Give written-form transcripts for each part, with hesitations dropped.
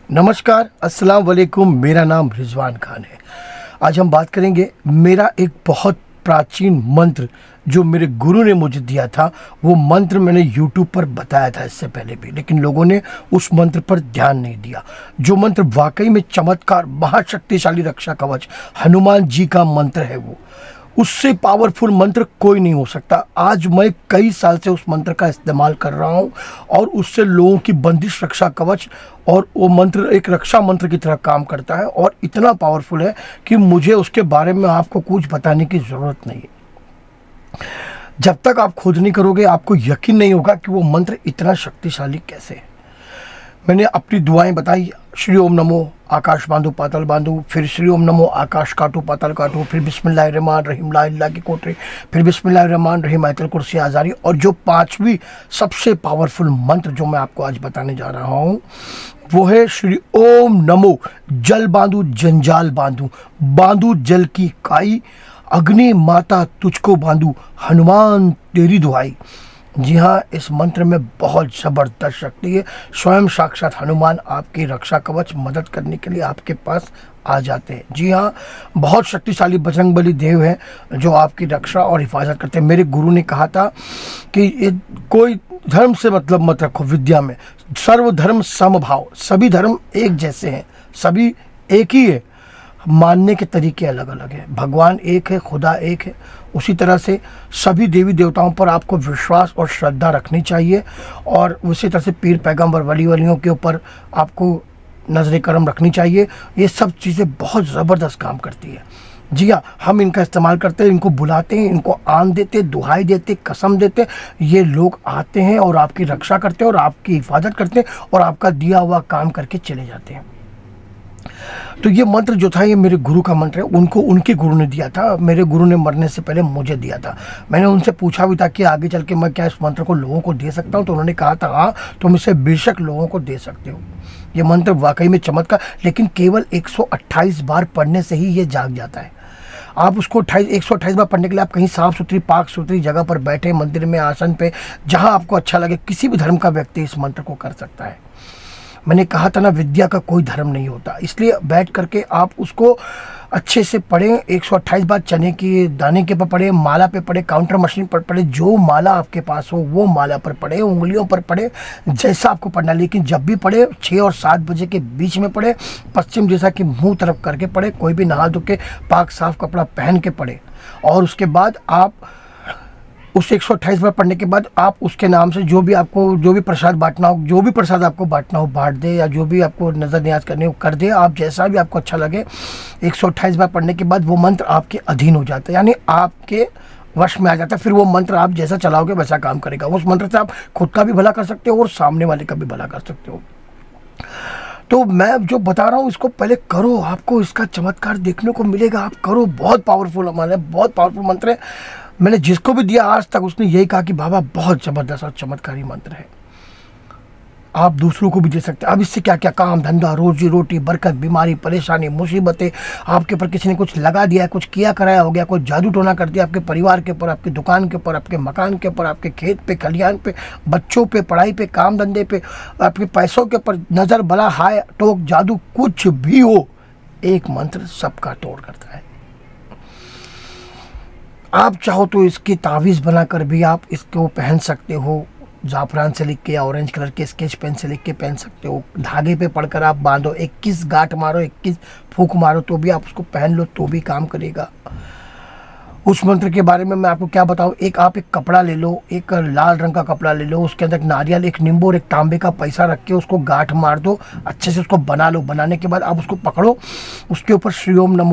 नमस्कार, अस्सलाम वालेकुम। मेरा नाम रिजवान खान है। आज हम बात करेंगे मेरा एक बहुत प्राचीन मंत्र जो मेरे गुरु ने मुझे दिया था। वो मंत्र मैंने YouTube पर बताया था इससे पहले भी, लेकिन लोगों ने उस मंत्र पर ध्यान नहीं दिया। जो मंत्र वाकई में चमत्कार, महाशक्तिशाली रक्षा कवच हनुमान जी का मंत्र है, वो उससे पावरफुल मंत्र कोई नहीं हो सकता। आज मैं कई साल से उस मंत्र का इस्तेमाल कर रहा हूँ और उससे लोगों की बंदिश रक्षा कवच, और वो मंत्र एक रक्षा मंत्र की तरह काम करता है और इतना पावरफुल है कि मुझे उसके बारे में आपको कुछ बताने की ज़रूरत नहीं है। जब तक आप खोज नहीं करोगे आपको यकीन नहीं होगा कि वो मंत्र इतना शक्तिशाली कैसे है। मैंने अपनी दुआएं बताई, श्री ओम नमो आकाश बांधो पाताल बांधो, फिर श्री ओम नमो आकाश काटो पाताल काटो, फिर बिस्मिल्लाहिर्रहमानिर्रहीम ला इलाहा की कोटरी, फिर बिस्मिल्लाहिर्रहमानिर्रहीम आयतुल कुर्सी आजारी, और जो पांचवी सबसे पावरफुल मंत्र जो मैं आपको आज बताने जा रहा हूँ वो है श्री ओम नमो जल बांधू जंजाल बांधू, बांधू जल की काई, अग्नि माता तुझको बांधू, हनुमान तेरी दुहाई। जी हाँ, इस मंत्र में बहुत ज़बरदस्त शक्ति है। स्वयं साक्षात हनुमान आपकी रक्षा कवच मदद करने के लिए आपके पास आ जाते हैं। जी हाँ, बहुत शक्तिशाली बजरंगबली देव है जो आपकी रक्षा और हिफाजत करते हैं। मेरे गुरु ने कहा था कि ये कोई धर्म से मतलब मत रखो, विद्या में सर्वधर्म समभाव, सभी धर्म एक जैसे हैं, सभी एक ही है, मानने के तरीके अलग अलग हैं। भगवान एक है, खुदा एक है। उसी तरह से सभी देवी देवताओं पर आपको विश्वास और श्रद्धा रखनी चाहिए, और उसी तरह से पीर पैगंबर वली वलियों के ऊपर आपको नजर करम रखनी चाहिए। ये सब चीज़ें बहुत ज़बरदस्त काम करती है। जी हाँ, हम इनका इस्तेमाल करते हैं, इनको बुलाते हैं, इनको आन देते, दुहाई देते, कसम देते। ये लोग आते हैं और आपकी रक्षा करते हैं और आपकी हिफाजत करते हैं और आपका दिया हुआ काम करके चले जाते हैं। तो ये मंत्र जो था ये मेरे गुरु का मंत्र है, उनको उनके गुरु ने दिया था। मेरे गुरु ने मरने से पहले मुझे दिया था। मैंने उनसे पूछा भी था कि आगे चल के मैं क्या इस मंत्र को लोगों को दे सकता हूँ, तो उन्होंने कहा था हाँ तुम इसे बेशक लोगों को दे सकते हो। ये मंत्र वाकई में चमत्कार, लेकिन केवल 128 बार पढ़ने से ही ये जाग जाता है। आप उसको 128 बार पढ़ने के लिए आप कहीं साफ सुथरी पाक सुथरी जगह पर बैठे, मंदिर में, आसन पे, जहाँ आपको अच्छा लगे, किसी भी धर्म का व्यक्ति इस मंत्र को कर सकता है। मैंने कहा था ना, विद्या का कोई धर्म नहीं होता, इसलिए बैठ करके आप उसको अच्छे से पढ़ें। 128 बार चने के दाने के पर पढ़े, माला पे पढ़े, काउंटर मशीन पर पढ़े, जो माला आपके पास हो वो माला पर पढ़े, उंगलियों पर पढ़े, जैसा आपको पढ़ना। लेकिन जब भी पढ़े 6 और 7 बजे के बीच में पढ़े, पश्चिम जैसा कि मुंह तरफ करके पढ़े, कोई भी नहा धो के पाक साफ कपड़ा पहन के पढ़े। और उसके बाद आप उस 128 बार पढ़ने के बाद आप उसके नाम से जो भी प्रसाद बांटना हो, जो भी प्रसाद आपको बांटना हो बांट दे, या जो भी आपको नज़र न्याज करने हो कर दे। आप जैसा भी आपको अच्छा लगे, 128 बार पढ़ने के बाद वो मंत्र आपके अधीन हो जाता है, यानी आपके वश में आ जाता है। फिर वो मंत्र आप जैसा चलाओगे वैसा काम करेगा। उस मंत्र से आप खुद का भी भला कर सकते हो और सामने वाले का भी भला कर सकते हो। तो मैं जो बता रहा हूँ इसको पहले करो, आपको इसका चमत्कार देखने को मिलेगा। आप करो, बहुत पावरफुल हमारे, बहुत पावरफुल मंत्र है। मैंने जिसको भी दिया आज तक उसने यही कहा कि बाबा बहुत ज़बरदस्त और चमत्कारी मंत्र है, आप दूसरों को भी दे सकते हैं। अब इससे क्या क्या काम धंधा, रोजी रोटी, बरकत, बीमारी, परेशानी, मुसीबतें, आपके ऊपर किसी ने कुछ लगा दिया है, कुछ किया कराया हो गया, कोई जादू टोना कर दिया आपके परिवार के ऊपर, आपकी दुकान के ऊपर, आपके मकान के ऊपर, आपके खेत पे, खलिहान पे, बच्चों पे, पढ़ाई पे, काम धंधे पे, आपके पैसों के ऊपर, नज़र बला, हाय टोक, जादू, कुछ भी हो, एक मंत्र सबका तोड़ करता है। आप चाहो तो इसकी तावीज़ बनाकर भी आप इसको पहन सकते हो, ज़ाफ़रान से लिख के या ऑरेंज कलर के स्केच पेन से लिख के पहन सकते हो। धागे पे पढ़कर आप बांधो, 21 गांठ मारो, 21 फूंक मारो, तो भी आप उसको पहन लो तो भी काम करेगा। उस मंत्र के बारे में मैं आपको क्या बताऊँ। आप एक कपड़ा ले लो, एक लाल रंग का कपड़ा ले लो, उसके अंदर नारियल, एक नींबू और एक तांबे का पैसा रख के उसको गांठ मार दो, अच्छे से उसको बना लो। बनाने के बाद आप उसको पकड़ो, उसके ऊपर श्री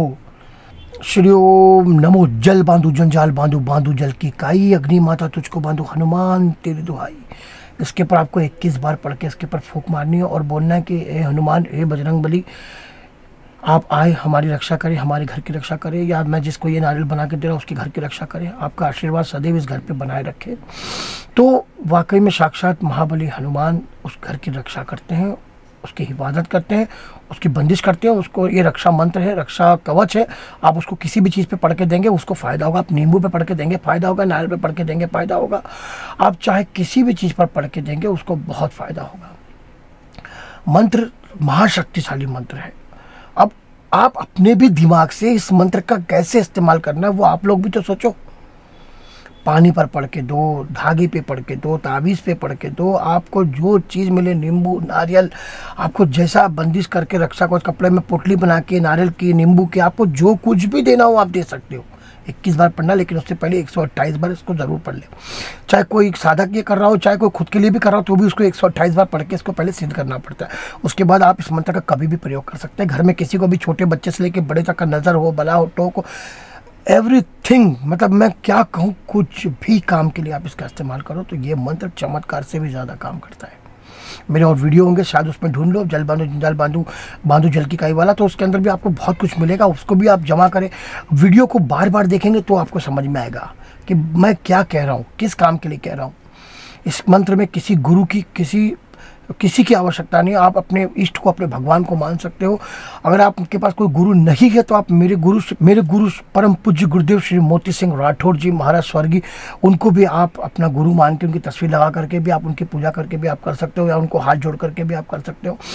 ओम नमो जल बांधू जंजाल बांधू, बांधू जल की काई, अग्नि माता तुझको बांधू, हनुमान तेरी दुहाई। इसके ऊपर आपको 21 बार पढ़ के इसके ऊपर फूंक मारनी है और बोलना है कि हे हनुमान, हे बजरंगबली, आप आए, हमारी रक्षा करें, हमारे घर की रक्षा करें, या मैं जिसको ये नारियल बना के दे रहा हूँ उसके घर की रक्षा करें, आपका आशीर्वाद सदैव इस घर पे बनाए रखे। तो वाकई में साक्षात महाबली हनुमान उस घर की रक्षा करते हैं, उसकी हिफाजत करते हैं, उसकी बंदिश करते हैं। उसको ये रक्षा मंत्र है, रक्षा कवच है। आप उसको किसी भी चीज़ पे पढ़ के देंगे उसको फ़ायदा होगा। आप नींबू पे पढ़ के देंगे फ़ायदा होगा, नारियल पे पढ़ के देंगे फ़ायदा होगा। आप चाहे किसी भी चीज़ पर पढ़ के देंगे उसको बहुत फ़ायदा होगा। मंत्र महाशक्तिशाली मंत्र है। अब आप अपने भी दिमाग से इस मंत्र का कैसे इस्तेमाल करना है वो आप लोग भी तो सोचो। पानी पर पढ़ के दो, धागे पे पढ़ के दो, ताबीज़ पे पढ़ के दो, आपको जो चीज़ मिले, नींबू, नारियल, आपको जैसा बंदिश करके रक्षा को कपड़े में पोटली बना के नारियल की, नींबू की, आपको जो कुछ भी देना हो आप दे सकते हो। 21 बार पढ़ना, लेकिन उससे पहले 128 बार इसको ज़रूर पढ़ ले। चाहे कोई साधक ये कर रहा हो, चाहे कोई खुद के लिए भी कर रहा हो, तो भी उसको 128 बार पढ़ के इसको पहले सिद्ध करना पड़ता है। उसके बाद आप इस मंत्र का कभी भी प्रयोग कर सकते हैं। घर में किसी को भी, छोटे बच्चे से लेकर बड़े तक का नज़र हो, बला हो, टोक हो, एवरीथिंग, मतलब मैं क्या कहूँ, कुछ भी काम के लिए आप इसका इस्तेमाल करो तो ये मंत्र चमत्कार से भी ज़्यादा काम करता है। मेरे और वीडियो होंगे, शायद उसमें ढूंढ लो, जल बांधो जंजाल बांधो जल की काई वाला, तो उसके अंदर भी आपको बहुत कुछ मिलेगा। उसको भी आप जमा करें, वीडियो को बार बार देखेंगे तो आपको समझ में आएगा कि मैं क्या कह रहा हूँ, किस काम के लिए कह रहा हूँ। इस मंत्र में किसी गुरु की, किसी की आवश्यकता नहीं। आप अपने इष्ट को, अपने भगवान को मान सकते हो। अगर आपके पास कोई गुरु नहीं है तो आप मेरे गुरु परम पूज्य गुरुदेव श्री मोती सिंह राठौर जी महाराज स्वर्गीय, उनको भी आप अपना गुरु मान के, उनकी तस्वीर लगा करके भी आप उनकी पूजा करके भी आप कर सकते हो, या उनको हाथ जोड़ करके भी आप कर सकते हो।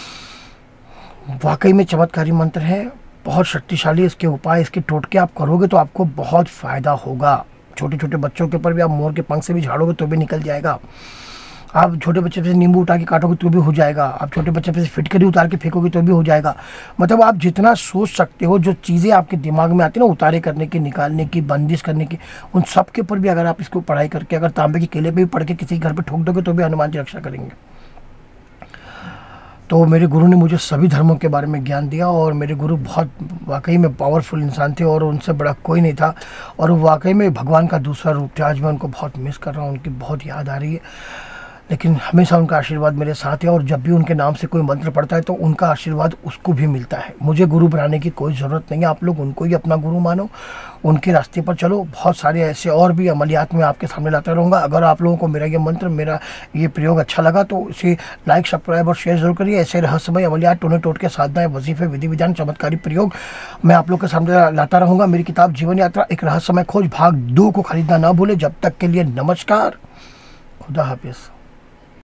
वाकई में चमत्कारी मंत्र है, बहुत शक्तिशाली। इसके उपाय, इसके टोटके आप करोगे तो आपको बहुत फ़ायदा होगा। छोटे छोटे बच्चों के ऊपर भी आप मोर के पंख से भी झाड़ोगे तो भी निकल जाएगा। आप छोटे बच्चे पे से नींबू उठा के काटोगे तो भी हो जाएगा। आप छोटे बच्चे पे से फिटकरी उतार के फेंकोगे तो भी हो जाएगा। मतलब आप जितना सोच सकते हो, जो चीज़ें आपके दिमाग में आती है ना, उतारे करने की, निकालने की, बंदिश करने की, उन सब के ऊपर भी अगर आप इसको पढ़ाई करके, अगर तांबे के केले पे भी पढ़ के किसी घर पे ठोक दोगे तो भी हनुमान जी रक्षा करेंगे। तो मेरे गुरु ने मुझे सभी धर्मों के बारे में ज्ञान दिया, और मेरे गुरु बहुत वाकई में पावरफुल इंसान थे, और उनसे बड़ा कोई नहीं था, और वाकई में भगवान का दूसरा रूप थे। आज मैं उनको बहुत मिस कर रहा हूँ, उनकी बहुत याद आ रही है, लेकिन हमेशा उनका आशीर्वाद मेरे साथ है। और जब भी उनके नाम से कोई मंत्र पढ़ता है तो उनका आशीर्वाद उसको भी मिलता है। मुझे गुरु बनाने की कोई ज़रूरत नहीं है, आप लोग उनको ही अपना गुरु मानो, उनके रास्ते पर चलो। बहुत सारे ऐसे और भी अमलियात में आपके सामने लाता रहूँगा। अगर आप लोगों को मेरा ये मंत्र, मेरा ये प्रयोग अच्छा लगा तो इसे लाइक, सब्सक्राइब और शेयर जरूर करिए। ऐसे रहस्यमय अमलियात, टोने टोटके, साधनाएं, वजीफे, विधि विधान, चमत्कारी प्रयोग मैं आप लोग के सामने लाता रहूँगा। मेरी किताब जीवन यात्रा एक रहस्यमय खोज भाग 2 को खरीदना ना भूले। जब तक के लिए नमस्कार, खुदा हाफिज़।